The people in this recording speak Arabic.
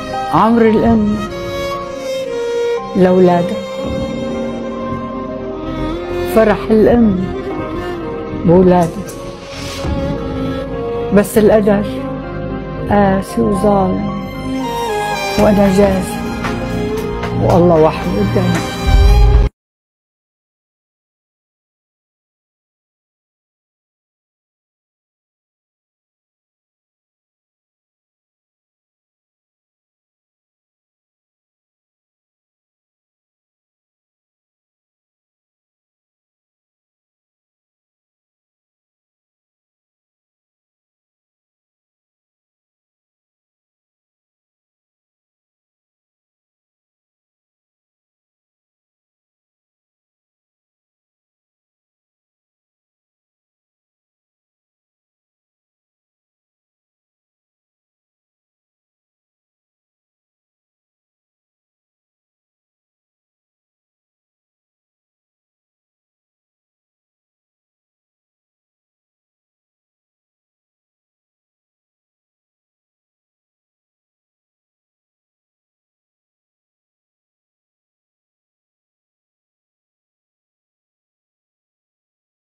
عمر الأم لأولادها، فرح الأم بأولادها، بس القدر قاسي وظالم، وأنا جازي والله وحده قدامي.